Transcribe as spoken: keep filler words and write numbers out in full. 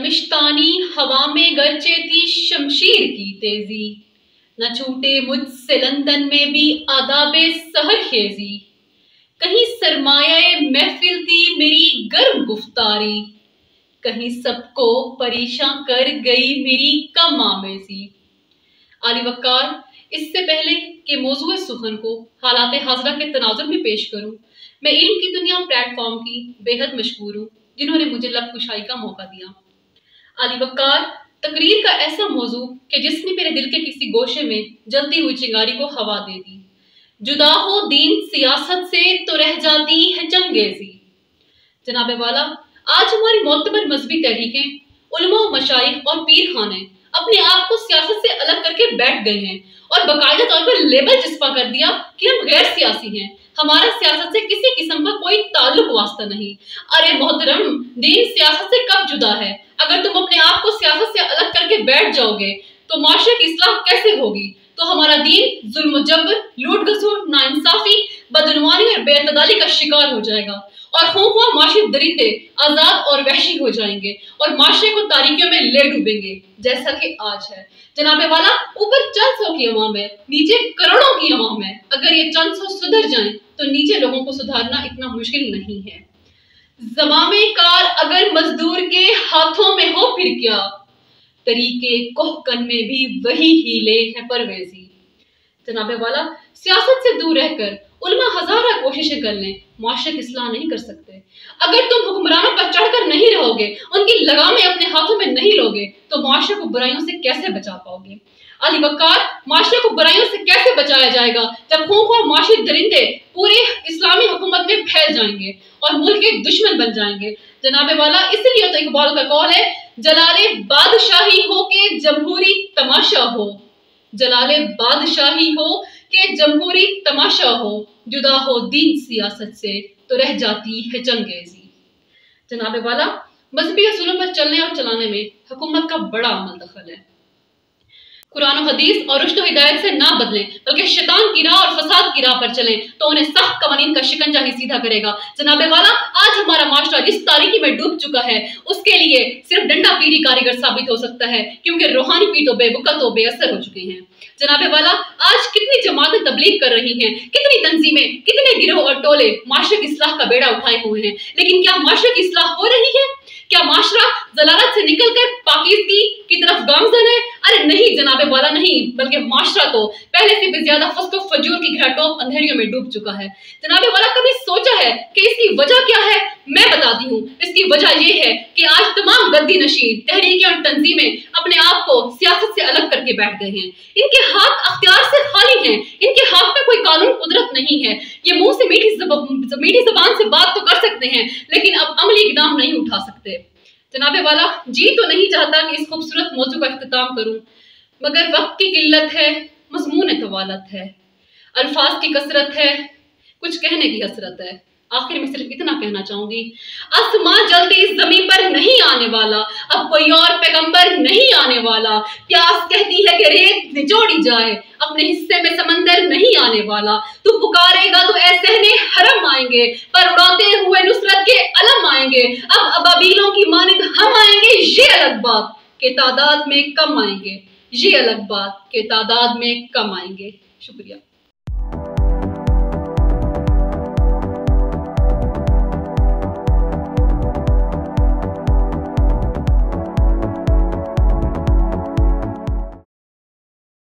دمشتانی ہوا میں گرچہ تھی شمشیر کی تیزی، نہ چھوٹے مجھ سے لندن میں بھی آداب سحر خیزی۔ کہیں سرمایہ محفل تھی میری گرم گفتاری، کہیں سب کو پریشان کر گئی میری کم آمیزی۔ علی وقار، اس سے پہلے کہ موضوع سخن کو حالات حاضرہ کے تناظر میں پیش کروں، میں علم کی دنیا پلیٹ فارم کی بے حد مشکور ہوں جنہوں نے مجھے لب کشائی کا موقع دیا۔ علی وقار، تقریر کا ایسا موضوع کہ جس نے میرے دل کے کسی گوشے میں جلتی ہوئی چنگاری کو ہوا دے دی۔ جدا ہو دین سیاست سے تو رہ جاتی ہے چنگیزی۔ جناب والا، آج ہماری معتبر مذہبی تحریکیں، علماء و مشائخ اور پیر خانے اپنے آپ کو سیاست سے الگ کر کے بیٹھ گئے ہیں اور باقاعدہ طور پر لیبل جسپا کر دیا کہ ہم غیر سیاسی ہیں، ہمارا سیاست سے کسی قسم کا کوئی تعلق واسطہ نہیں۔ ارے محترم، دین سیاست سے کب جدا ہے؟ اگر تم اپنے آپ کو سیاست سے الگ کر کے بیٹھ جاؤ گے تو معاشرے کی اصلاح کیسے ہوگی؟ تو ہمارا دین ظلم و جبر، لوٹ گھسوٹ، ناانصافی، بدعنوانی اور بے اعتدالی کا شکار ہو جائے گا، اور خونخواہ معاشی دریندے آزاد اور وحشی ہو جائیں گے اور معاشرے کو تاریکیوں میں لے ڈوبیں گے جیسا کہ آج ہے۔ جناب والا، اوپر چند سو کی عوام ہے، نیچے کروڑوں کی عوام ہے۔ اگر یہ چند سو سدھر جائیں تو نیچے لوگوں کو سدھارنا اتنا مشکل نہیں ہے۔ زمام کار اگر مزدور کے ہاتھوں میں ہو پھر کیا، طریقے کوہکن میں بھی وہی ہیلے ہیں پرویزی۔ جناب والا، سیاست سے دور رہ کر علماء ہزارہ کوششیں کر لیں، معاشرے کی اصلاح نہیں کر سکتے۔ اگر تم حکمرانوں پر چڑھ کر نہیں رہو گے، ان کی لگامیں اپنے ہاتھوں میں نہیں لوگے تو معاشرے کو برائیوں سے کیسے بچا پاؤ گے؟ علی وقار، معاشرے کو برائیوں سے کیسے بچایا جائے گا جب خونخواہ معاشی درندے پورے اسلامی حکومت میں پھیل جائیں گے اور ملک کے دشمن بن جائیں گے؟ جناب والا، اس لیے تو اقبال کا قول ہے، جلال بادشاہی ہو کہ جمہوری تماشا ہو، جلال بادشاہی ہو کہ جمہوری تماشا ہو، جدا ہو دین سیاست سے تو رہ جاتی ہے چنگیزی۔ جناب والا، مذہبی اصولوں پر چلنے اور چلانے میں حکومت کا بڑا عمل دخل ہے۔ قرآن و حدیث اور رشد و ہدایت سے نہ بدلیں بلکہ شیطان کی راہ اور فساد کی راہ پر چلیں تو انہیں سخت قوانین کا شکنجہ ہی سیدھا کرے گا۔ جناب والا، آج ہمارا معاشرہ جس تاریکی میں ڈوب چکا ہے اس کے لیے صرف ڈنڈا پیری کاریگر ثابت ہو سکتا ہے، کیونکہ روحانی پیر تو بے وقت و بے اثر ہو چکے ہیں۔ جناب والا، آج کتنی جماعتیں تبلیغ کر رہی ہیں، کتنی تنظیمیں، کتنے گروہ اور ٹولے معاشرے کی اصلاح کا بیڑا اٹھائے ہوئے ہیں، لیکن کیا معاشرے کی اصلاح ہو رہی ہے؟ کیا معاشرہ ضلالت سے نکل کر پاکیزگی کی طرف گامزن ہے؟ ارے نہیں جناب والا، نہیں، بلکہ معاشرہ تو پہلے سے بھی زیادہ فسق و فجور کی گھرا ٹوپ اندھیریوں میں ڈوب چکا ہے۔ جناب والا، کبھی سوچا ہے کہ اس کی وجہ کیا ہے؟ میں بتاتی ہوں، اس کی وجہ یہ ہے کہ آج تمام گدی نشین تحریکیں اور تنظیمیں اپنے آپ کو سیاست سے الگ کر کے بیٹھ گئے ہیں۔ ان کے ہاتھ اختیار سے خالی ہیں، ان کے ہاتھ میں کوئی قانون قدرت نہیں ہے۔ یہ منہ سے میٹھی زبان میٹھی زبان سے بات تو کر سکتے ہیں لیکن اب عملی اقدام نہیں اٹھا سکتے۔ جناب والا، جی تو نہیں چاہتا کہ اس خوبصورت موضوع کا اختتام کروں، مگر وقت کی قلت ہے، مضمون طوالت ہے، الفاظ کی کثرت ہے، کچھ کہنے کی حسرت ہے۔ آخر میں صرف اتنا کہنا چاہوں گی، آسمان جلتی اس زمین پر نہیں آنے والا، اب کوئی اور پیغمبر نہیں آنے والا، پیاس کہتی ہے کہ ریت نچوڑی جائے، اپنے حصے میں سمندر نہیں آنے والا، تو پکارے گا تو اے صحنے حرم آئیں گے، پر اڑاتے ہوئے نصرت کے علم آئیں گے، اب ابابیلوں کی مانند ہم آئیں گے، یہ الگ بات کہ تعداد میں کم آئیں گے، یہ الگ بات کہ تعداد میں کم آئیں گے۔ شکریہ۔